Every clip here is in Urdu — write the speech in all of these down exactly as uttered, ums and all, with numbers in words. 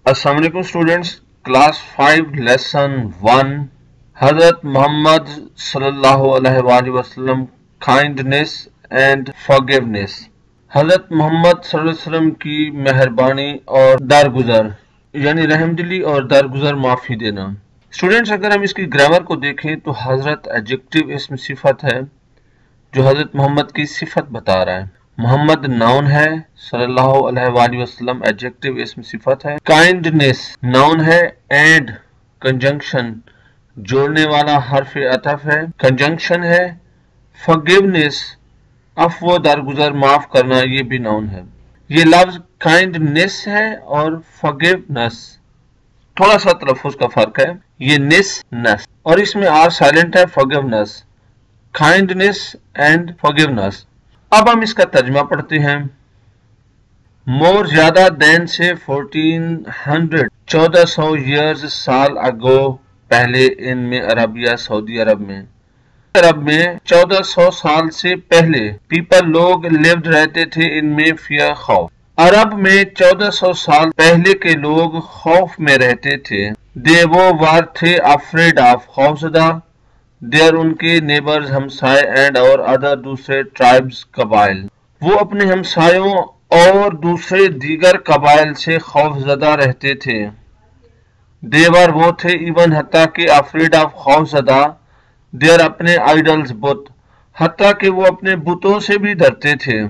अस्सलाम वालेकुम students, class five lesson one हजरत मोहम्मद सल्लल्लाहु अलैहि वसल्लम काइंडनेस एंड फॉरगिवनेस। हजरत मोहम्मद सल्लल्लाहु अलैहि वसल्लम की मेहरबानी और दरगुजर यानी रहमदिली और दरगुजर माफी देना। स्टूडेंट्स, अगर हम इसकी ग्रामर को देखें तो हजरत एडजेक्टिव इसम सिफत है जो हजरत मोहम्मद की सिफत बता रहा है। मोहम्मद नाउन है, सल्लल्लाहु अलैहि वसल्लम एडजेक्टिव इसम सिफत है। काइंडनेस नाउन है एंड कंजंक्शन जोड़ने वाला हर्फ अतफ है, कंजंक्शन है। फॉरगिवनेस अफव दरगुजर माफ करना, ये भी नाउन है। ये लफ्ज काइंडनेस है और फॉरगिवनेस थोड़ा सा तलफ्फुज का फर्क है। ये निस नस और इसमें आर साइलेंट है। Forgiveness, kindness and forgiveness. अब हम इसका तर्जमा पढ़ते हैं। मोर ज्यादा देन से फोर्टीन हंड्रेड चौदह सौ ईयर्स साल अगो पहले इनमें अरबिया सऊदी अरब में अरब में चौदह सौ साल से पहले पीपल लोग लिव्ड रहते थे इनमें फियर खौफ। अरब में चौदह सौ साल पहले के लोग खौफ में रहते थे। दे वो वार थे अफ्रेड ऑफ खौफजदा। देर उनके नेबर्स हमसाए एंड और अदर दूसरे ट्राइब्स कबाइल, वो अपने हमसायों और दूसरे दीगर कबाइल से खौफजदा रहते थे। देवर वो थे इवन हत्ता के अफ्रेड ऑफ खौफजदा देर अपने आइडल्स बुत, हत्ता के वो अपने बुतों से भी डरते थे।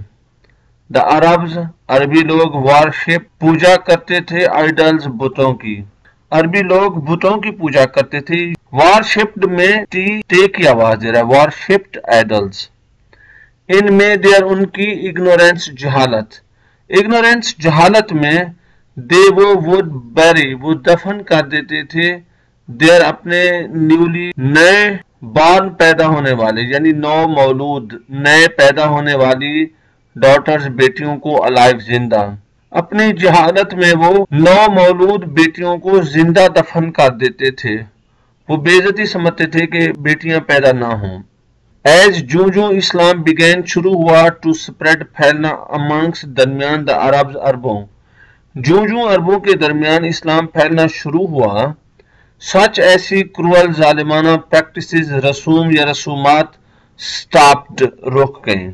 द अरब्स अरबी लोग वारशिप पूजा करते थे आइडल्स बुतों की। अरबी लोग बुतों की पूजा करते थे। वारशिप्ड में टी टे की आवाज दे रहा है, वारशिप्ड आइडल्स। इनमें देर उनकी इग्नोरेंस जहालत, इग्नोरेंस जहालत में दे वो वुड बैरी वो दफन कर देते थे। देर अपने न्यूली नए बार्न पैदा होने वाले यानी नौ मौलूद नए पैदा होने वाली डॉटर्स बेटियों को अलाइव जिंदा, अपनी जहालत में वो नौ मौलूद बेटियों को जिंदा दफन कर देते थे। वो बेइज्जती समझते थे कि बेटियां पैदा ना हों। एज जू जू इस्लाम बिगेन शुरू हुआ टू स्प्रेड फैलना अमंग्स दरमियान द अरब्स अरबों, जू जू अरबों के दरमियान इस्लाम फैलना शुरू हुआ। सच ऐसी क्रूअल जालिमाना प्रैक्टिसेस रसूम या रसूमात स्टॉप्ड रुक गईं।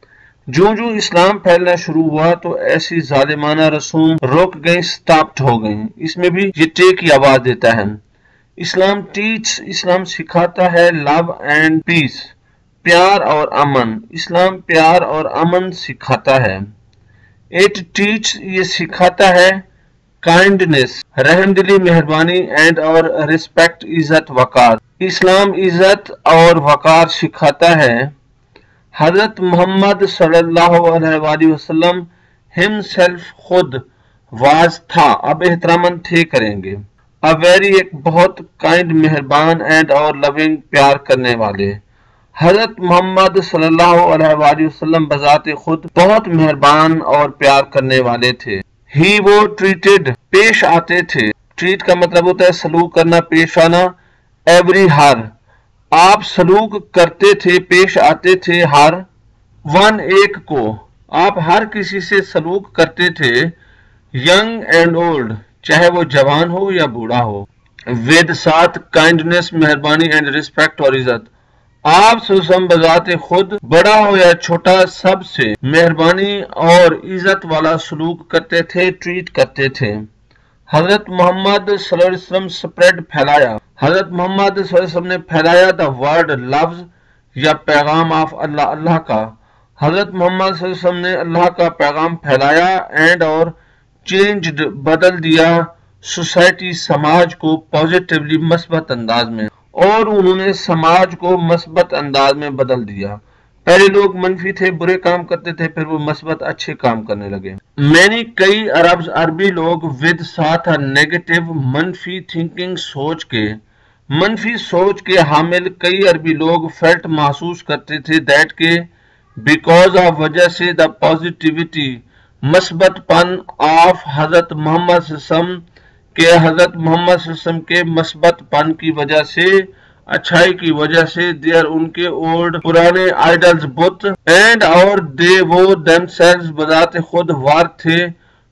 जो जो इस्लाम फैलना शुरू हुआ तो ऐसी जालिमाना रसूम रुक गई, स्टॉप्ड हो गई। इसमें भी ये टे की आवाज देता है। इस्लाम टीच इस्लाम सिखाता है लव एंड पीस प्यार और अमन, इस्लाम प्यार और अमन सिखाता है। इट टीच ये सिखाता है काइंडनेस रहमदिली मेहरबानी एंड और रिस्पेक्ट इज्जत वकार, इस्लाम इज्जत और वकार सिखाता है। हजरत मोहम्मद सल्लल्लाहु अलैहि वसल्लम हिमसेल्फ खुद वाज था, अब एहतरामन थे करेंगे। अ वेरी एक बहुत काइंड मेहरबान एंड और लविंग प्यार करने वाले। हजरत मोहम्मद सल्लल्लाहु अलैहि वसल्लम बजाते खुद बहुत मेहरबान और प्यार करने वाले थे। ही वो ट्रीटेड पेश आते थे, ट्रीट का मतलब होता है सलूक करना, पेश आना। एवरी हर आप सलूक करते थे, पेश आते थे हर वन एक को, आप हर किसी से सलूक करते थे। यंग एंड ओल्ड चाहे वो जवान हो या बूढ़ा हो। विद साथ काइंडनेस मेहरबानी एंड रिस्पेक्ट और इज्जत, आप सुसम बजाते खुद बड़ा हो या छोटा सबसे मेहरबानी और इज्जत वाला सलूक करते थे, ट्रीट करते थे। हजरत मोहम्मद सल्लल्लाहु अलैहि वसल्लम स्प्रेड फैलाया, हजरत मोहम्मद सल्लल्लाहु अलैहि वसल्लम ने फैलाया द वर्ड लफ्ज या पैगाम ऑफ अल्लाह, अल्लाह का। हजरत मोहम्मद सल्लल्लाहु अलैहि वसल्लम ने अल्लाह का पैगाम फैलाया एंड और चेंज्ड बदल दिया सोसाइटी समाज को पॉजिटिवली मस्बत अंदाज में, और उन्होंने समाज को मस्बत अंदाज में बदल दिया। पहले लोग मनफी थे, बुरे काम करते थे, फिर वो मस्बत अच्छे काम करने लगे। मैंने कई अरब अरबी लोग विद साथ नेगेटिव मनफी थिंकिंग सोच के मनफी सोच के हामिल कई अरबी लोग फेल्ट महसूस करते थे दैट के बिकॉज ऑफ वजह से द पॉजिटिविटी मस्बत पन ऑफ हजरत मोहम्मद सल्लल्लाहु अलैहि वसल्लम के हजरत मोहम्मद सल्लल्लाहु अलैहि वसल्लम के मस्बत पन की वजह से, अच्छाई की वजह से, देर उनके ओल्ड पुराने आइडल्स बुत एंड और दे वो देमसेल्व्स बजाते खुद वार थे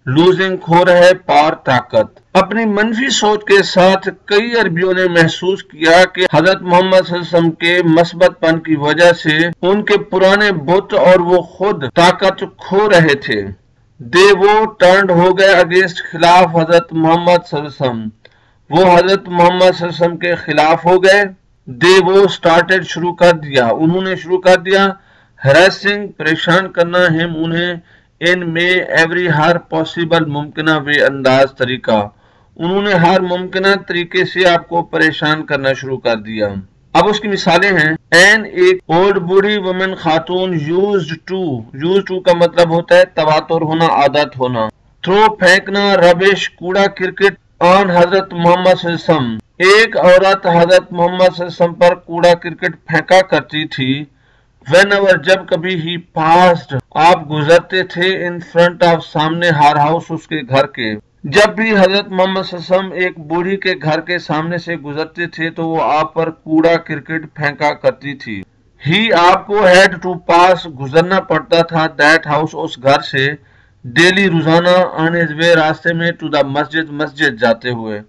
losing کھو رہے پار طاقت. اپنی منفی سوچ کے ساتھ کئی عربیوں نے محسوس کیا کہ حضرت محمد صلی اللہ علیہ وسلم کے مثبت پن کی وجہ سے ان کے پرانے بت اور وہ خود طاقت کھو رہے تھے. دے وہ ٹرنڈ ہو گئے اگینسٹ خلاف حضرت محمد صلی اللہ علیہ وسلم. وہ حضرت محمد صلی اللہ علیہ وسلم کے خلاف ہو گئے. دے وہ سٹارٹڈ شروع کر دیا انہوں نے شروع کر دیا ہریسنگ پریشان کرنا ہم انہیں ان میں ایوری ہر پاسبل ممکنہ وے انداز طریقہ انہوں نے ہر ممکنہ طریقے سے آپ کو پریشان کرنا شروع کر دیا. اب اس کی مثالیں ہیں. این ایک اولڈ بوڑھی وومن خاتون یوزڈ ٹو یوز ٹو کا مطلب ہوتا ہے تواتر ہونا عادت ہونا. تھرو پھینکنا ربش کوڑا کرکٹ آن حضرت محمد صلی اللہ علیہ وسلم. ایک عورت حضرت محمد صلی اللہ علیہ وسلم پر کوڑا کرکٹ پھینکا کرتی تھی. وین ایور جب کبھی ہی پاسڈ آپ گزرتے تھے ان فرنٹ آف سامنے ہر ہاؤس اس کے گھر کے. جب بھی حضرت محمد صلی اللہ علیہ وسلم ایک بوڑھی کے گھر کے سامنے سے گزرتے تھے تو وہ آپ پر کوڑا کرکٹ پھینکا کرتی تھی. ہی آپ کو ہیڈ ٹو پاس گزرنا پڑتا تھا دیٹ ہاؤس اس گھر سے ڈیلی روزانہ آن ہز وے راستے میں ٹو دا مسجد مسجد جاتے ہوئے.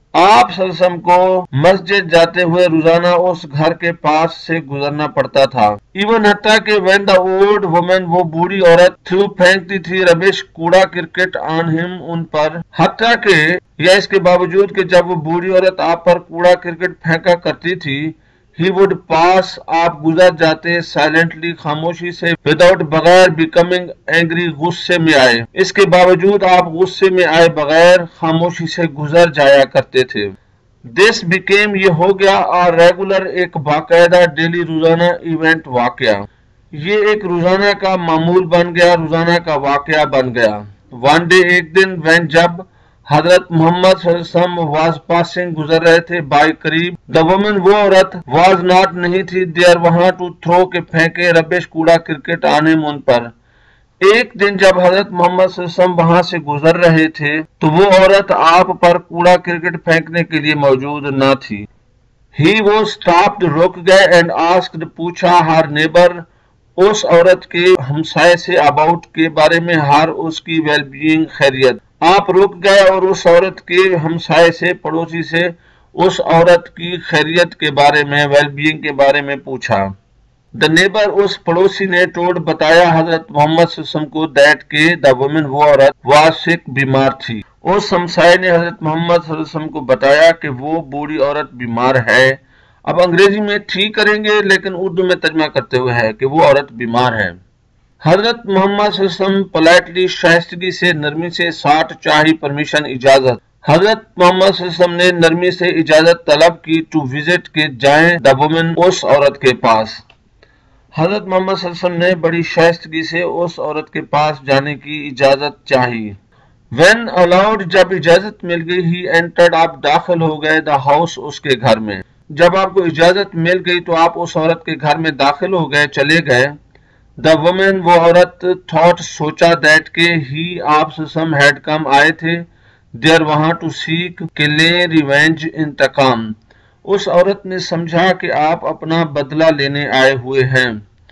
آپ صلی اللہ علیہ وسلم کو مسجد جاتے ہوئے روزانہ اس گھر کے پاس سے گزرنا پڑتا تھا. ایون حتیٰ کہ وین دا اولڈ وومن وہ بوڑھی عورت تھرو پھینکتی تھی ربش کوڑا کرکٹ آن ہم ان پر. حتیٰ کہ یا اس کے باوجود کہ جب وہ بوڑھی عورت آپ پر کوڑا کرکٹ پھینکا کرتی تھی ہی وڈ پاس آپ گزر جاتے سائلنٹلی خاموشی سے وداؤٹ بغیر بیکمنگ اینگری غصے میں آئے. اس کے باوجود آپ غصے میں آئے بغیر خاموشی سے گزر جایا کرتے تھے. دس بیکیم یہ ہو گیا اور ریگولر ایک باقاعدہ ڈیلی روزانہ ایونٹ واقعہ. یہ ایک روزانہ کا معمول بن گیا روزانہ کا واقعہ بن گیا. ون ڈے ایک دن وین جب حضرت محمد صلی اللہ علیہ وسلم واز پاسنگ گزر رہے تھے بائی قریب. دا وومن وہ عورت واز ناٹ نہیں تھی دیر وہاں ٹو تھرو کے پھینکے ربش کوڑا کرکٹ آنے ان پر. ایک دن جب حضرت محمد صلی اللہ علیہ وسلم وہاں سے گزر رہے تھے تو وہ عورت آپ پر کوڑا کرکٹ پھینکنے کے لیے موجود نہ تھی. ہی وہ اسٹاپڈ رک گئے اینڈ آسکڈ پوچھا ہر نیبر اس عورت کے ہمسائے سے اباؤٹ کے بارے میں ہر اس کی ویل بینگ خیریت. آپ رک گئے اور اس عورت کے ہمسائے سے پڑوسی سے اس عورت کی خیریت کے بارے میں ویل بینگ کے بارے میں پوچھا. دا نیبر اس پڑوسی نے ٹوڈ بتایا حضرت محمد صلی اللہ علیہ وسلم کو دیٹ کے دا وومن وہ عورت واز سک بیمار تھی. اس ہمسائے نے حضرت محمد صلی اللہ علیہ وسلم کو بتایا کہ وہ بوڑھی عورت بیمار ہے. اب انگریزی میں ٹھیک کریں گے لیکن اردو میں ترجمہ کرتے ہوئے ہے کہ وہ عورت بیمار ہے. حضرت محمد صلی اللہ علیہ وسلم پولائٹلی شائستگی سے نرمی سے ساٹھ چاہی پرمیشن اجازت. حضرت محمد صلی اللہ علیہ وسلم نے نرمی سے اجازت طلب کی ٹو وزٹ کے جائیں دا وومن اس عورت کے پاس. حضرت محمد صلی اللہ علیہ وسلم نے بڑی شائستگی سے اس عورت کے پاس جانے کی اجازت چاہی. وین الاؤڈ جب اجازت مل گئی ہی انٹرڈ آپ داخل ہو گئے دا ہاؤس اس کے گھر میں. جب آپ کو اجازت مل گئی تو آپ اس عورت کے گھر میں داخل ہو گئے چلے گئے. دا وومن وہ عورت تھاٹ سوچا دیٹ کے ہی آپ سم ہیڈ کم آئے تھے دیر وہاں ٹو سیک کہ لیں ریونج انتقام. اس عورت نے سمجھا کہ آپ اپنا بدلہ لینے آئے ہوئے ہیں.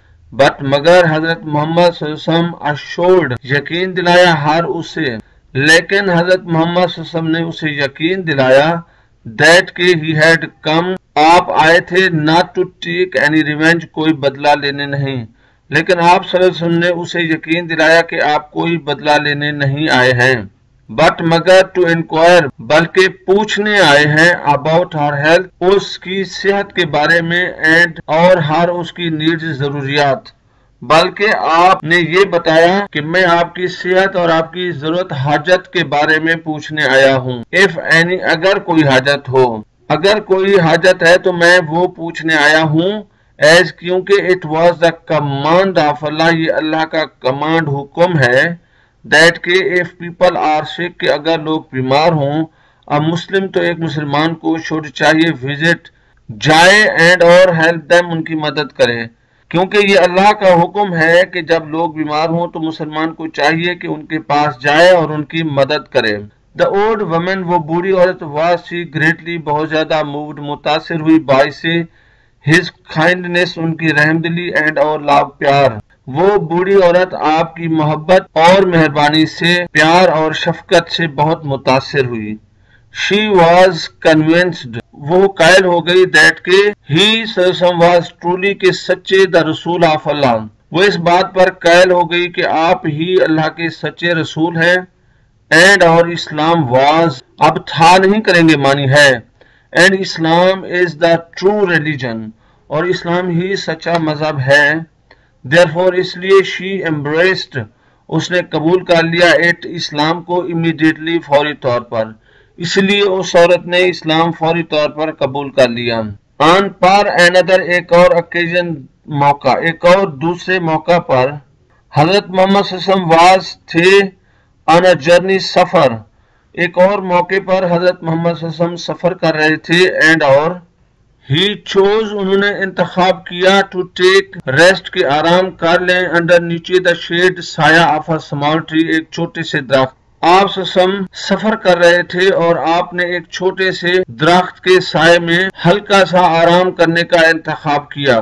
بٹ مگر حضرت محمد صلی اللہ علیہ وسلم اشورڈ یقین دلایا ہر اسے لیکن حضرت محمد صلی اللہ علیہ وسلم نے اسے یقین دلایا دیٹ کہ ہی ہیڈ کم آپ آئے تھے not to take any revenge کوئی بدلہ لینے نہیں. لیکن آپ صلی اللہ علیہ وسلم نے اسے یقین دلایا کہ آپ کوئی بدلہ لینے نہیں آئے ہیں. بٹ مگر ٹو انکوائر بلکہ پوچھنے آئے ہیں اباؤٹ ہر ہیلتھ اس کی صحت کے بارے میں اینڈ اور ہر اس کی نیڈز ضروریات. بلکہ آپ نے یہ بتایا کہ میں آپ کی صحت اور آپ کی ضرورت حاجت کے بارے میں پوچھنے آیا ہوں. اف اینی اگر کوئی حاجت ہو اگر کوئی حاجت ہے تو میں وہ پوچھنے آیا ہوں. ایز کیونکہ it was the command of Allah یہ اللہ کا کمانڈ حکم ہے دیٹ کہ اف پیپل آر سک کہ اگر لوگ بیمار ہوں اب مسلم تو ایک مسلمان کو شوڈ چاہیے وزٹ جائے اینڈ اور ہیلپ دیم ان کی مدد کرے. کیونکہ یہ اللہ کا حکم ہے کہ جب لوگ بیمار ہوں تو مسلمان کو چاہیے کہ ان کے پاس جائے اور ان کی مدد کرے. دا اولڈ وومن وہ بوڑھی عورت واز سی گریٹلی بہت زیادہ مووڈ متاثر ہوئی بائی سے ہز کائنڈنس ان کی رحم دلی اینڈ اور لو پیار وہ بوڑھی عورت آپ کی محبت اور مہربانی سے، پیار اور شفقت سے بہت متاثر ہوئی. She was convinced، وہ قائل ہو گئی that کہ he was truly کہ سچے the رسول of اللہ، وہ اس بات پر قائل ہو گئی کہ آپ ہی اللہ کے سچے رسول ہیں. اینڈ اور اسلام واز، اب تھا نہیں کریں گے معنی ہے، and Islam is the true religion, اور اسلام ہی سچا مذہب ہے. therefore اس لیے she embraced، اس نے قبول کر لیا اٹ اسلام کو immediately فوری طور پر، اس لیے اس عورت نے اسلام فوری طور پر قبول کر لیا. آن پر another ایک اور اوکیزن موقع، ایک اور دوسرے موقع پر حضرت محمد صلی اللہ علیہ وسلم واز تھے آن اے جرنی سفر، ایک اور موقع پر حضرت محمد صلی اللہ علیہ وسلم سفر کر رہے تھے. اینڈ اور ہی چوز، انہوں نے انتخاب کیا ٹو ٹیک ریسٹ، کے آرام کر لیں انڈر نیچے دا شیڈ سایہ آف اے اسمال ٹری، ایک چھوٹے سے درخت. آپ صلی اللہ علیہ وسلم سفر کر رہے تھے اور آپ نے ایک چھوٹے سے درخت کے سائے میں ہلکا سا آرام کرنے کا انتخاب کیا.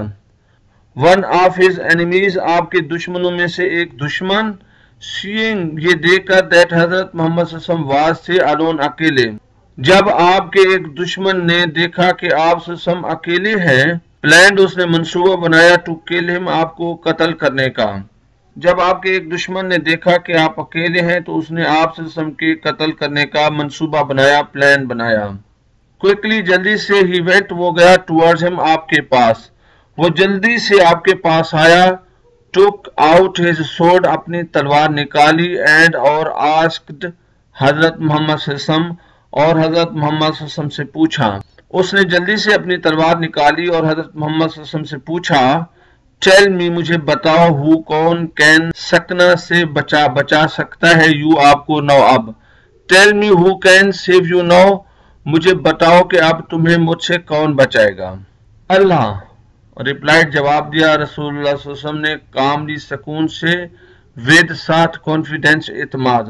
ون آف ہز اینیمیز، آپ کے دشمنوں میں سے ایک دشمن، سیئنگ یہ دیکھ کر دیٹ حضرت محمد صلی اللہ علیہ وسلم واز تھے الون اکیلے، جب آپ کے ایک دشمن نے دیکھا کہ آپ صلی اللہ علیہ وسلم اکیلے ہیں، پلانڈ اس نے منصوبہ بنایا ٹو کل ہم، آپ کو قتل کرنے کا. جب آپ کے ایک دشمن نے دیکھا کہ آپ اکیلے ہیں تو اس نے آپ صلی اللہ علیہ وسلم کے قتل کرنے کا منصوبہ بنایا، پلان بنایا. کوئکلی جلدی سے ہی وینٹ، وہ گیا ٹوارڈز ہم، آپ کے پاس، وہ جلدی سے آپ کے پاس آیا. ٹوک آؤٹ ہز سورڈ، اپنی تلوار نکالی. اینڈ اور آسکڈ حضرت محمد صلی اللہ علیہ وسلم، اور حضرت محمد صلی اللہ علیہ وسلم سے پوچھا. اس نے جلدی سے اپنی تلوار نکالی اور حضرت محمد صلی اللہ علیہ وسلم سے پوچھا، ٹیل می مجھے بتاؤ، ہو کون کین سکنا سے بچا بچا سکتا ہے یو آپ کو نو اب. Tell me who can save you now, مجھے بتاؤ کہ اب تمہیں مجھ سے کون بچائے گا. اللہ، ریپلائڈ جواب دیا رسول اللہ صلی اللہ علیہ وسلم نے کاملی سکون سے، ود ساتھ کانفیڈنس اعتماد.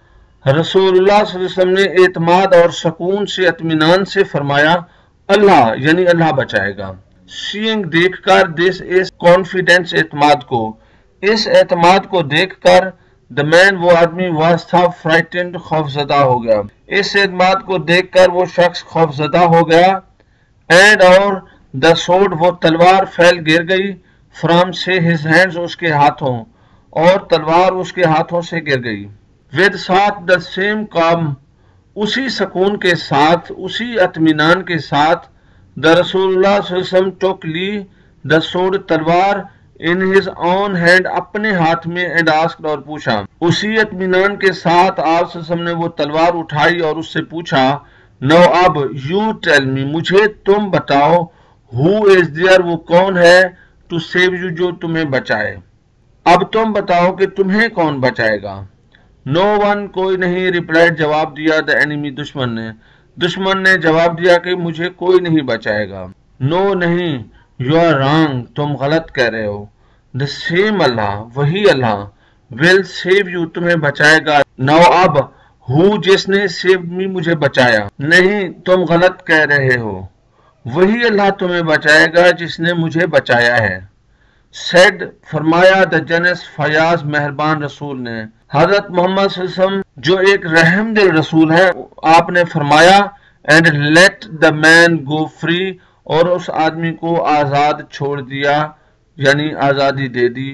رسول اللہ صلی اللہ علیہ وسلم نے اعتماد اور سکون سے اطمینان سے فرمایا اللہ، یعنی اللہ بچائے گا. سینگ دیکھ کر، دس اس کانفیڈنس اعتماد کو، اس اعتماد کو دیکھ کر، دا مین وہ آدمی واز تھا، فرائٹنڈ خوف زدہ ہو گیا، اس اعتماد کو دیکھ کر وہ شخص خوف زدہ ہو گیا. اینڈ اور دا سورڈ وہ تلوار فیل گر گئی، فرام سے ہز ہینڈز اس کے ہاتھوں، اور تلوار اس کے ہاتھوں سے گر گئی. ود ساتھ دا سیم کام، اسی سکون کے ساتھ، اسی اطمینان کے ساتھ، دا رسول اللہ صلی اللہ علیہ وسلم ٹوک لی دا سورڈ تلوار ان ہز اون ہینڈ اپنے ہاتھ میں. اینڈ آسکڈ اور پوچھا، اسی اطمینان کے ساتھ آپ صلی اللہ علیہ وسلم نے وہ تلوار اٹھائی اور اس سے پوچھا، نو اب یو ٹیل می مجھے تم بتاؤ، ہو از دیئر وہ کون ہے، ٹو سیو یو جو تمہیں بچائے، اب تم بتاؤ کہ تمہیں کون بچائے گا. نو ون کوئی نہیں، ریپلائڈ جواب دیا دا اینیمی دشمن نے، دشمن نے جواب دیا کہ مجھے کوئی نہیں بچائے گا. نو نہیں، یو آر رانگ، تم غلط کہہ رہے ہو. دا سیم اللہ، وہی اللہ، ول سیو یو تمہیں بچائے گا. نو اب ہو جس نے سیو می مجھے بچایا، نہیں تم غلط کہہ رہے ہو، وہی اللہ تمہیں بچائے گا جس نے مجھے بچایا ہے. سیڈ فرمایا دا جنس فیاض مہربان رسول نے، حضرت محمد صلی اللہ علیہ وسلم جو ایک رحم دل رسول ہے، آپ نے فرمایا and let the man go free, اور اس آدمی کو آزاد چھوڑ دیا، یعنی آزادی دے دی.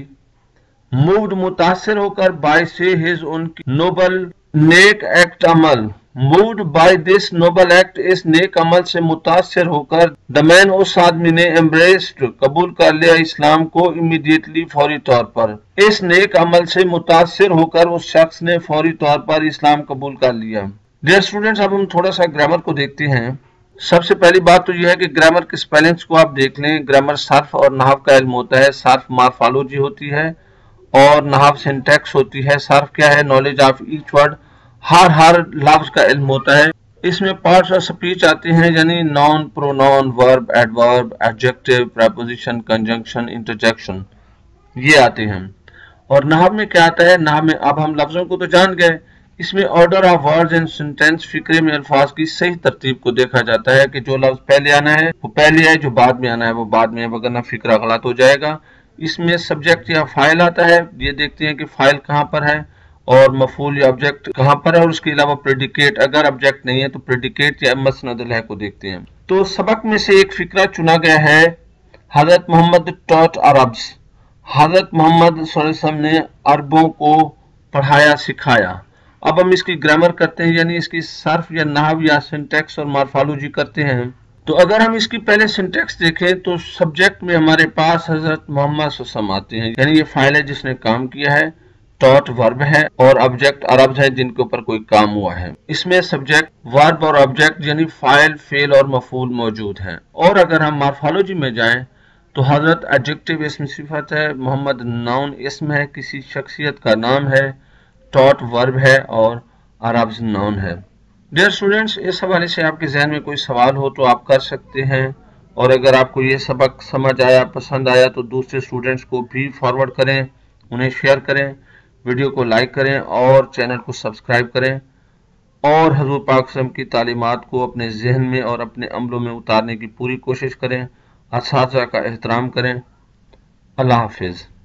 موڈ متاثر ہو کر بائی سے ہز ان کی نوبل نیک ایکٹ عمل، moved by this noble act اس نیک عمل سے متاثر ہو کر، دا مین اس آدمی نے امبریسڈ قبول کر لیا اسلام کو امیڈیٹلی فوری طور پر، اس نیک عمل سے متاثر ہو کر اس شخص نے فوری طور پر اسلام قبول کر لیا. ڈیئر اسٹوڈنٹس، اب ہم تھوڑا سا گرامر کو دیکھتے ہیں. سب سے پہلی بات تو یہ ہے کہ گرامر کے سپیلنگز کو آپ دیکھ لیں. گرامر صرف اور نحو کا علم ہوتا ہے، صرف مارفالوجی ہوتی ہے اور نحو سنٹیکس ہوتی ہے. صرف کیا ہے؟ نالج آف ایچ ورڈ، ہر ہر لفظ کا علم ہوتا ہے. اس میں پارٹس آف سپیچ آتے ہیں، یعنی noun, pronoun, verb, adverb, adjective, preposition, conjunction, interjection, یہ آتے ہیں. اور نحو میں کیا آتا ہے؟ نحو میں اب ہم لفظوں کو تو جان گئے، اس میں order of words and sentence, فقرے میں الفاظ کی صحیح ترتیب کو دیکھا جاتا ہے کہ جو لفظ پہلے آنا ہے وہ پہلے ہے، جو بعد میں آنا ہے وہ بعد میں ہے، وگرنہ فقرہ غلط ہو جائے گا. اس میں سبجیکٹ یا فائل آتا ہے، یہ دیکھتے ہیں کہ فائل کہاں پر ہے اور مفعول یا آبجیکٹ کہاں پر ہے، اور اس کے علاوہ پریڈیکیٹ، اگر آبجیکٹ نہیں ہے تو پریڈیکیٹ یا مسند الہ کو دیکھتے ہیں۔ تو سبق میں سے ایک فقرہ چنا گیا ہے، حضرت محمد ٹاٹ عربس، حضرت محمد صلی اللہ علیہ وسلم نے عربوں کو پڑھایا سکھایا۔ اب ہم اس کی گرامر کرتے ہیں، یعنی اس کی صرف یا نحو یا سنٹیکس اور مارفالوجی کرتے ہیں۔ تو اگر ہم اس کی پہلے سنٹیکس دیکھیں تو سبجیکٹ میں ہمارے پاس حضرت محمد صلی اللہ علیہ وسلم آتے ہیں، یعنی یہ فاعل ہے جس نے کام کیا ہے، ٹاٹ ورب ہے اور آبجیکٹ عربز ہے جن کے اوپر کوئی کام ہوا ہے۔ اس میں سبجیکٹ، ورب اور آبجیکٹ یعنی فاعل، فعل اور مفعول موجود ہیں۔ اور اگر ہم مارفالوجی میں جائیں تو حضرت ایڈجیکٹو اسم صفت ہے، محمد ناؤن اسم ہے، کسی شخصیت کا نام ہے، ٹاٹ ورب ہے اور عربز ناؤن ہے۔ ڈیئر اسٹوڈنٹس، اس حوالے سے آپ کے ذہن میں کوئی سوال ہو تو آپ کر سکتے ہیں، اور اگر آپ کو یہ سبق سمجھ آیا، پسند آیا تو دوسرے اسٹوڈنٹس کو بھی فارورڈ کریں، انہیں شیئر کریں، ویڈیو کو لائک کریں اور چینل کو سبسکرائب کریں، اور حضور پاک صلی اللہ علیہ وسلم کی تعلیمات کو اپنے ذہن میں اور اپنے عملوں میں اتارنے کی پوری کوشش کریں، اساتذہ کا احترام کریں۔ اللہ حافظ۔